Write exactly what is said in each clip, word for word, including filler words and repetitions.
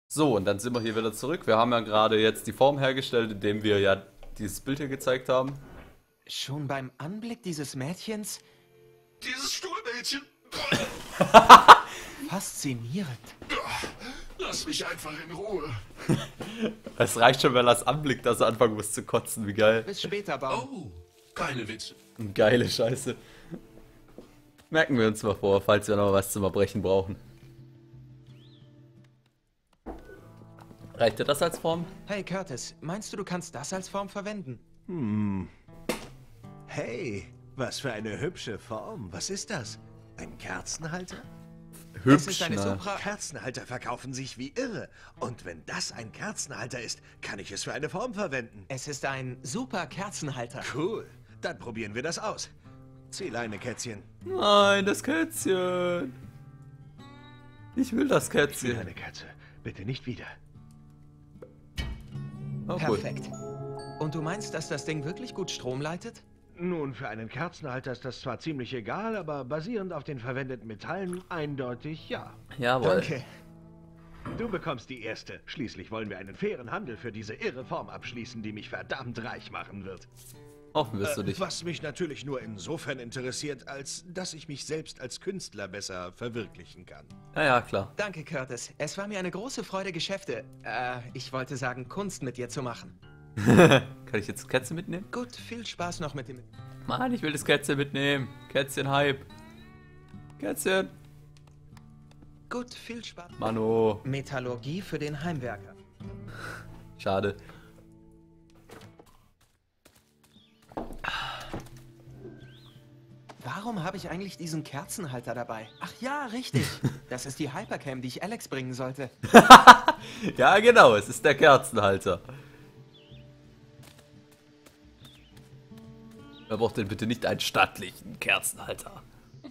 So, und dann sind wir hier wieder zurück. Wir haben ja gerade jetzt die Form hergestellt, indem wir ja dieses Bild hier gezeigt haben. Schon beim Anblick dieses Mädchens? Dieses Stuhlmädchen. Faszinierend. Lass mich einfach in Ruhe. Es reicht schon, wenn er das anblickt, dass er anfangen muss zu kotzen. Wie geil. Bis später, Baum. Oh, keine Witze. Geile Scheiße. Merken wir uns mal vor, falls wir noch was zum Erbrechen brauchen. Reicht dir das als Form? Hey Curtis, meinst du, du kannst das als Form verwenden? Hm. Hey, was für eine hübsche Form. Was ist das? Ein Kerzenhalter? Es Hübsch, ist eine ne? Supra... Kerzenhalter verkaufen sich wie irre. Und wenn das ein Kerzenhalter ist, kann ich es für eine Form verwenden. Es ist ein super Kerzenhalter. Cool. Dann probieren wir das aus. Ziehleine, Kätzchen. Nein, das Kätzchen. Ich will das Kätzchen. Ziehleine, Katze. Bitte nicht wieder. Oh, cool. Perfekt. Und du meinst, dass das Ding wirklich gut Strom leitet? Nun, für einen Kerzenhalter ist das zwar ziemlich egal, aber basierend auf den verwendeten Metallen eindeutig ja. Jawohl. Danke. Du bekommst die erste. Schließlich wollen wir einen fairen Handel für diese irre Form abschließen, die mich verdammt reich machen wird. Hoffen wirst du Äh, dich. was mich natürlich nur insofern interessiert, als dass ich mich selbst als Künstler besser verwirklichen kann. Ja, ja, klar. Danke, Curtis. Es war mir eine große Freude, Geschäfte, äh, ich wollte sagen, Kunst mit dir zu machen. Kann ich jetzt das Kätzchen mitnehmen? Gut, viel Spaß noch mit dem... Mann, ich will das Kätzchen mitnehmen. Kätzchen-Hype. Kätzchen. Gut, viel Spaß. Mano. Metallurgie für den Heimwerker. Schade. Warum habe ich eigentlich diesen Kerzenhalter dabei? Ach ja, richtig. Das ist die Hypercam, die ich Alex bringen sollte. Ja, genau. Es ist der Kerzenhalter. Wer braucht denn bitte nicht einen stattlichen Kerzenhalter?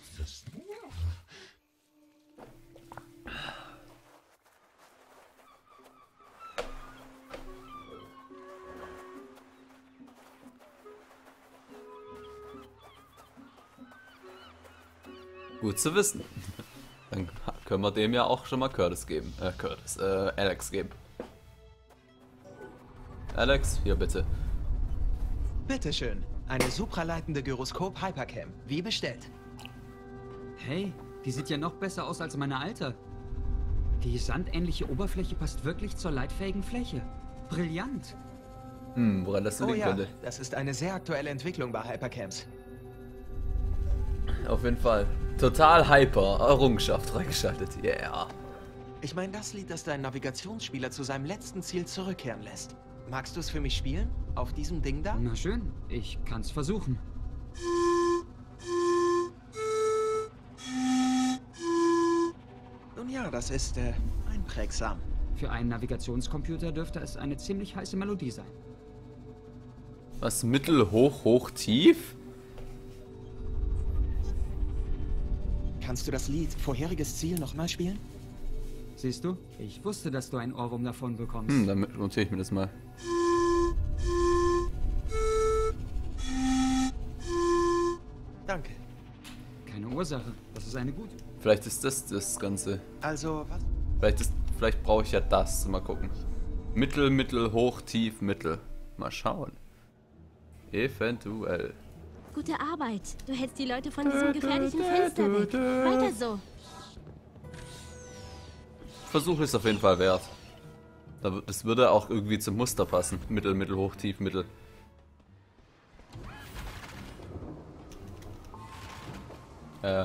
Gut zu wissen. Dann können wir dem ja auch schon mal Curtis geben. Äh, Curtis, äh, Alex geben. Alex, hier bitte. Bitteschön. Eine supraleitende Gyroskop Hypercam. Wie bestellt. Hey, die sieht ja noch besser aus als meine alte. Die sandähnliche Oberfläche passt wirklich zur leitfähigen Fläche. Brillant. Hm, woran das Oh liegen ja, könnte. das ist eine sehr aktuelle Entwicklung bei Hypercams. Auf jeden Fall. Total hyper. Errungenschaft reingeschaltet. Yeah. Ich meine das Lied, das deinen Navigationsspieler zu seinem letzten Ziel zurückkehren lässt. Magst du es für mich spielen? Auf diesem Ding da? Na schön, ich kann's versuchen. Nun ja, das ist äh, einprägsam. Für einen Navigationscomputer dürfte es eine ziemlich heiße Melodie sein. Was? Mittel, hoch, hoch, tief? Kannst du das Lied Vorheriges Ziel nochmal spielen? Siehst du? Ich wusste, dass du einen Ohrwurm davon bekommst. Hm, dann notiere ich mir das mal. Danke. Keine Ursache. Das ist eine gute. Vielleicht ist das das Ganze. Also, was? Vielleicht ist, vielleicht brauche ich ja das. Mal gucken. Mittel, mittel, hoch, tief, mittel. Mal schauen. Eventuell. Gute Arbeit. Du hältst die Leute von diesem gefährlichen Fenster weg. Weiter so. Versuch ist auf jeden Fall wert. Das würde auch irgendwie zum Muster passen. Mittel, mittel, hoch, tief, mittel. Äh.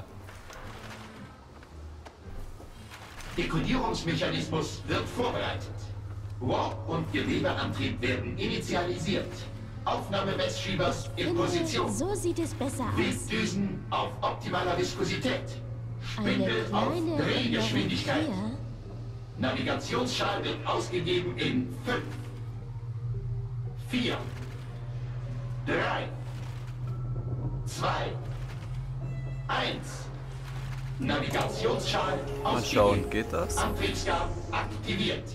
Dekodierungsmechanismus wird vorbereitet. Warp- und Gewebeantrieb werden initialisiert. Aufnahme des Schiebers in Position. So sieht es besser aus. Webdüsen auf optimaler Viskosität. Eine Spindel auf kleine Drehgeschwindigkeit. Änderung hier. Navigationsschal wird ausgegeben in fünf, vier, drei, zwei, eins. Navigationsschal Mal ausgegeben. schauen, geht das? Antriebsgarn aktiviert.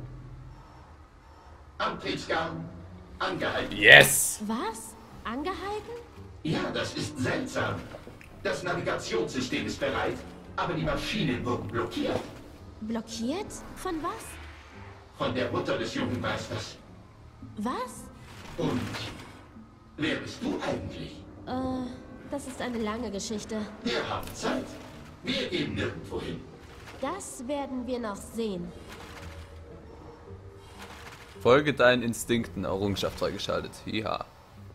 Antriebsgarn angehalten. Yes! Was? Angehalten? Ja, das ist seltsam. Das Navigationssystem ist bereit, aber die Maschinen wurden blockiert. Blockiert? Von was? von der Mutter des jungen Meisters. Was? Und wer bist du eigentlich? Äh, das ist eine lange Geschichte. Wir haben Zeit. Wir gehen nirgendwo hin. Das werden wir noch sehen. Folge deinen Instinkten, Errungenschaft freigeschaltet. Ja.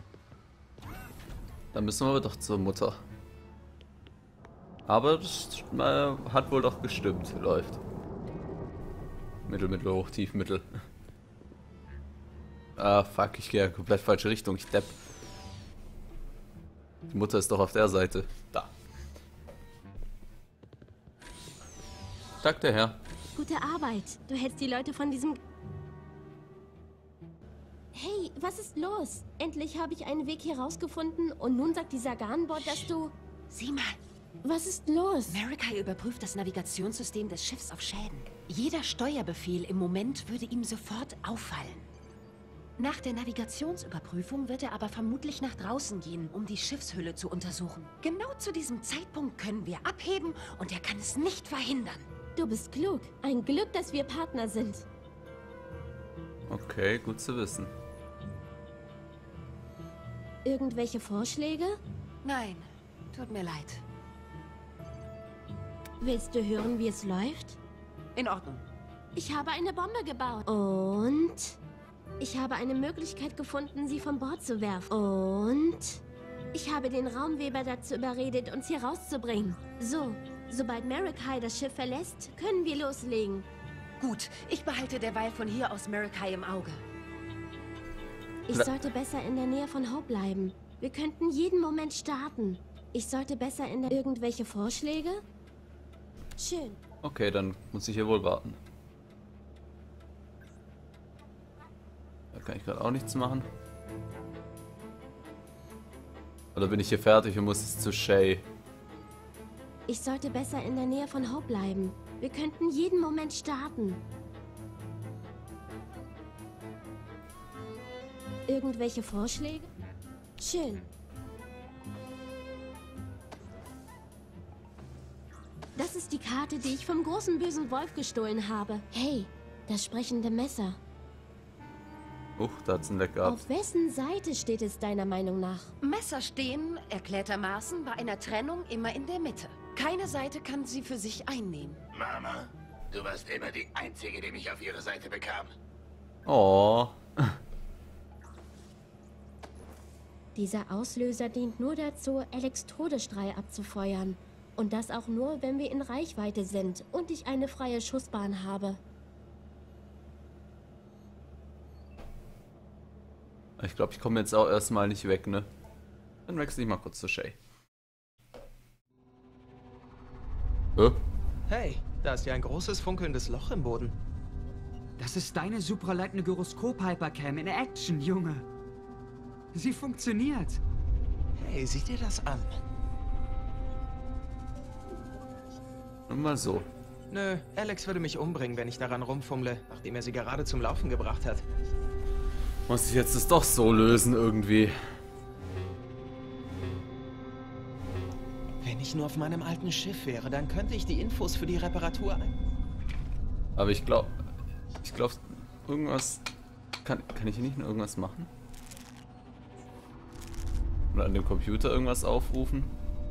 Dann müssen wir doch zur Mutter. Aber das äh, hat wohl doch gestimmt. Läuft. Mittel, mittel, hoch, tief, mittel. Ah, fuck, ich gehe ja komplett falsche Richtung. Ich depp. Die Mutter ist doch auf der Seite. Da. Tag der Herr. Gute Arbeit. Du hältst die Leute von diesem... Hey, was ist los? Endlich habe ich einen Weg hier rausgefunden und nun sagt dieser Garnbot, dass du... Sieh mal, Was ist los? Marikai überprüft das Navigationssystem des Schiffs auf Schäden. Jeder Steuerbefehl im Moment würde ihm sofort auffallen. Nach der Navigationsüberprüfung wird er aber vermutlich nach draußen gehen, um die Schiffshülle zu untersuchen. Genau zu diesem Zeitpunkt können wir abheben und er kann es nicht verhindern. Du bist klug. Ein Glück, dass wir Partner sind. Okay, gut zu wissen. Irgendwelche Vorschläge? Nein, tut mir leid. Willst du hören, wie es läuft? In Ordnung. Ich habe eine Bombe gebaut. Und ich habe eine Möglichkeit gefunden, sie von Bord zu werfen. Und ich habe den Raumweber dazu überredet, uns hier rauszubringen. So, sobald Marikai das Schiff verlässt, können wir loslegen. Gut, ich behalte derweil von hier aus Marikai im Auge. Ich sollte besser in der Nähe von Hope bleiben. Wir könnten jeden Moment starten. Ich sollte besser in der... Irgendwelche Vorschläge? Schön. Okay, dann muss ich hier wohl warten. Da kann ich gerade auch nichts machen. Oder bin ich hier fertig und muss jetzt zu Shay? Ich sollte besser in der Nähe von Hope bleiben. Wir könnten jeden Moment starten. Irgendwelche Vorschläge? Schön. Das ist die Karte, die ich vom großen bösen Wolf gestohlen habe. Hey, das sprechende Messer. Uch, da hat's ein Leck gehabt. Auf wessen Seite steht es deiner Meinung nach? Messer stehen, erklärtermaßen, bei einer Trennung immer in der Mitte. Keine Seite kann sie für sich einnehmen. Mama, du warst immer die Einzige, die mich auf ihre Seite bekam. Oh. Dieser Auslöser dient nur dazu, Alex Todesstrahl abzufeuern. Und das auch nur, wenn wir in Reichweite sind und ich eine freie Schussbahn habe. Ich glaube, ich komme jetzt auch erstmal nicht weg, ne? Dann wechsle ich mal kurz zu Shay. Hä? Hey, da ist ja ein großes funkelndes Loch im Boden. Das ist deine supraleitende Gyroskop-Hypercam in Action, Junge. Sie funktioniert. Hey, sieh dir das an. Nur mal so. Nö, Alex würde mich umbringen, wenn ich daran rumfummle, nachdem er sie gerade zum Laufen gebracht hat. Muss ich jetzt das doch so lösen irgendwie. Wenn ich nur auf meinem alten Schiff wäre, dann könnte ich die Infos für die Reparatur ein... Aber ich glaube, ich glaube, irgendwas kann, kann ich hier nicht nur irgendwas machen? Oder an dem Computer irgendwas aufrufen?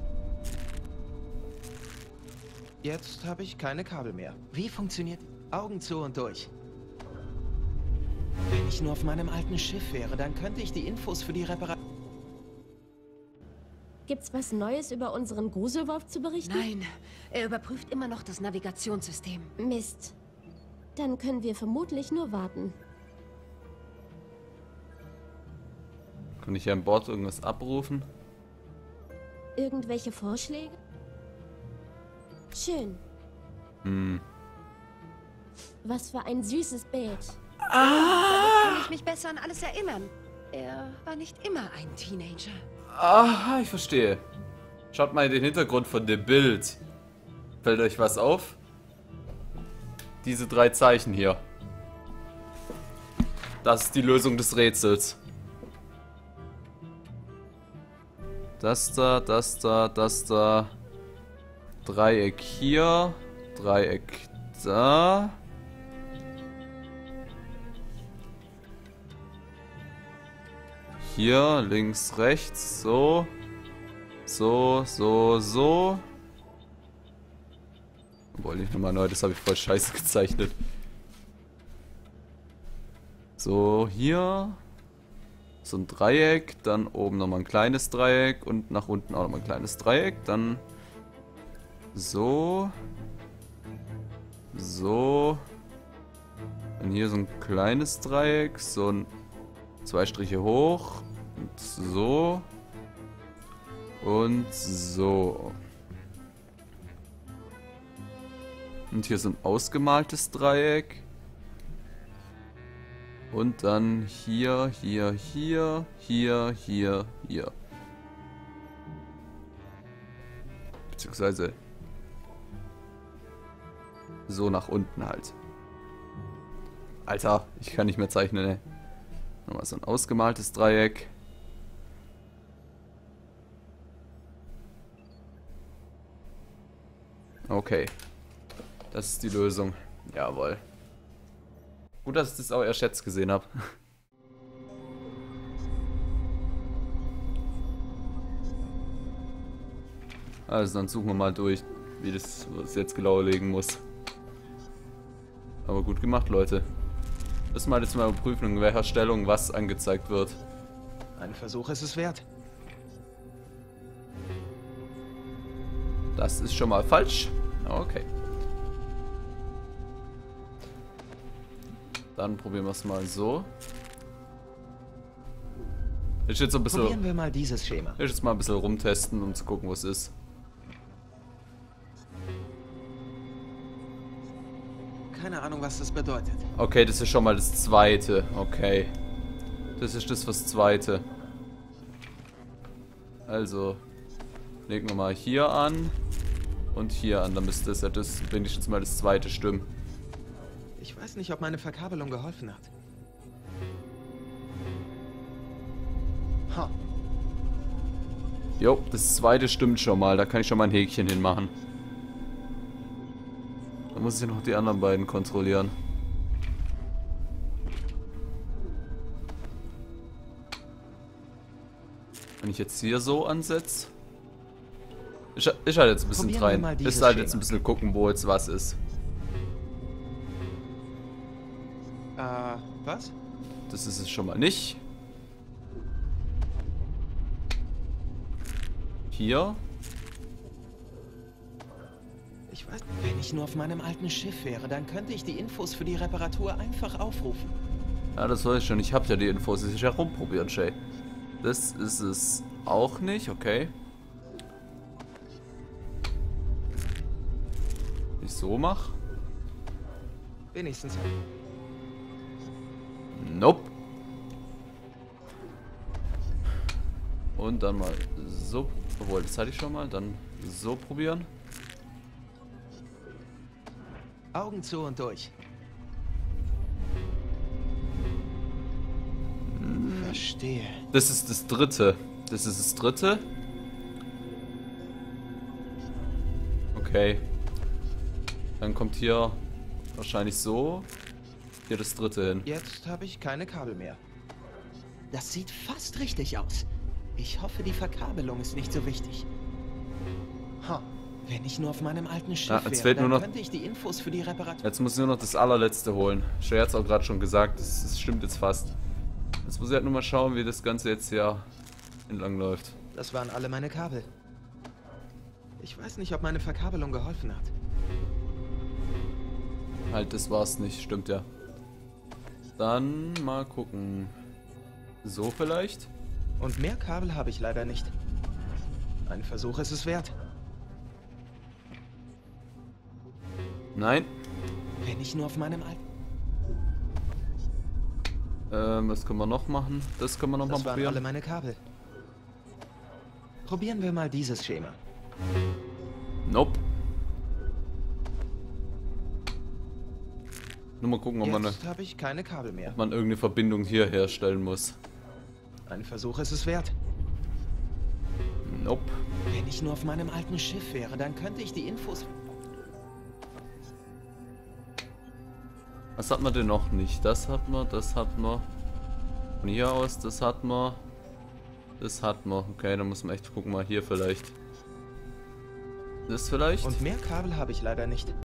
Jetzt habe ich keine Kabel mehr. Wie funktioniert... Augen zu und durch. Wenn ich nur auf meinem alten Schiff wäre, dann könnte ich die Infos für die Reparatur... Gibt's was Neues über unseren Gruselwolf zu berichten? Nein, er überprüft immer noch das Navigationssystem. Mist. Dann können wir vermutlich nur warten. Kann ich hier an Bord irgendwas abrufen? Irgendwelche Vorschläge? Schön. Hm. Was für ein süßes Bild. Kann ich mich besser an alles erinnern. Er war nicht immer ein Teenager. Aha, ich verstehe. Schaut mal in den Hintergrund von dem Bild. Fällt euch was auf? Diese drei Zeichen hier. Das ist die Lösung des Rätsels. Das da, das da, das da. Dreieck hier. Dreieck da. hier, links, rechts, so. So, so, so. Obwohl, nicht nochmal neu, das habe ich voll scheiße gezeichnet. So, hier. So ein Dreieck, dann oben nochmal ein kleines Dreieck und nach unten auch nochmal ein kleines Dreieck. Dann so. So. Dann hier so ein kleines Dreieck, so ein zwei Striche hoch und so. Und so. Und hier so ein ausgemaltes Dreieck. Und dann hier, hier, hier, hier, hier, hier. Beziehungsweise so nach unten halt. Alter, ich kann nicht mehr zeichnen, ne? Nochmal so ein ausgemaltes Dreieck. Okay. Das ist die Lösung. Jawohl. Gut, dass ich das auch erst jetzt gesehen habe. Also dann suchen wir mal durch, wie das was jetzt genau legen muss. Aber gut gemacht, Leute. Das mal jetzt mal überprüfen, in welcher Stellung was angezeigt wird. Ein Versuch ist es wert. Das ist schon mal falsch. Okay. Dann probieren wir es mal so. Ich jetzt so ein bisschen. Probieren wir mal dieses Schema. Ich jetzt mal ein bisschen rumtesten, um zu gucken, was es ist. Keine Ahnung, was das bedeutet. Okay, das ist schon mal das zweite. Okay. Das ist das fürs zweite. Also. Legen wir mal hier an. Und hier an. Dann müsste es ja das wenigstens mal das zweite stimmen. Ich weiß nicht, ob meine Verkabelung geholfen hat. Ha. Jo, das zweite stimmt schon mal. Da kann ich schon mal ein Häkchen hinmachen. Da muss ich noch die anderen beiden kontrollieren. Wenn ich jetzt hier so ansetze. Ich, ich halt jetzt ein bisschen rein. Ich halt jetzt ein bisschen gucken, wo jetzt was ist. Äh, was? Das ist es schon mal nicht. Hier. Ich weiß, wenn ich nur auf meinem alten Schiff wäre, dann könnte ich die Infos für die Reparatur einfach aufrufen. Ja, das weiß ich schon. Ich habe ja die Infos. Ich ja rumprobieren, Shay. Das ist es auch nicht. Okay. Ich so mache. Wenigstens. Nope. Und dann mal so. Obwohl, das hatte ich schon mal. Dann so probieren. Augen zu und durch. Verstehe. Das ist das dritte. Das ist das dritte. Okay. Dann kommt hier wahrscheinlich so. Hier das dritte hin. Jetzt habe ich keine Kabel mehr. Das sieht fast richtig aus. Ich hoffe, die Verkabelung ist nicht so wichtig. Ha. Wenn ich nur auf meinem alten Schiff Ja, jetzt wäre, fehlt dann nur noch- könnte ich die Infos für die Reparatur... Jetzt muss ich nur noch das allerletzte holen. Shay hat es auch gerade schon gesagt. Das, das stimmt jetzt fast. Jetzt muss ich halt nur mal schauen, wie das Ganze jetzt hier entlang läuft. Das waren alle meine Kabel. Ich weiß nicht, ob meine Verkabelung geholfen hat. Halt, das war's nicht. Stimmt ja. Dann mal gucken. So vielleicht? Und mehr Kabel habe ich leider nicht. Ein Versuch ist es wert. Nein. Wenn ich nur auf meinem alten... Ähm, was können wir noch machen? Das können wir noch mal Das waren alle probieren. meine Kabel. Probieren wir mal dieses Schema. Nope. Nur mal gucken, ob man, eine, Jetzt habe ich keine Kabel mehr. ob man irgendeine Verbindung hier herstellen muss. Ein Versuch ist es wert. Nope. Wenn ich nur auf meinem alten Schiff wäre, dann könnte ich die Infos... Was hat man denn noch nicht? Das hat man, das hat man. Von hier aus, das hat man. Das hat man. Okay, dann muss man echt gucken, mal hier vielleicht. Das vielleicht? Und mehr Kabel habe ich leider nicht.